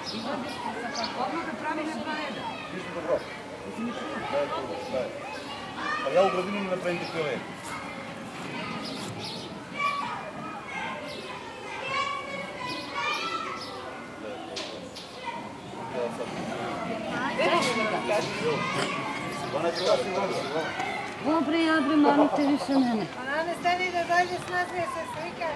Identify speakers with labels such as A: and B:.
A: Odmah da pravi na 2 reda.
B: Ništa dobro. Ali ja u gradinu ne napravim takve lede.
C: Dobro, ja bre, mamite više mene.
D: Ona ne stani da dođe s nas, ne se slika.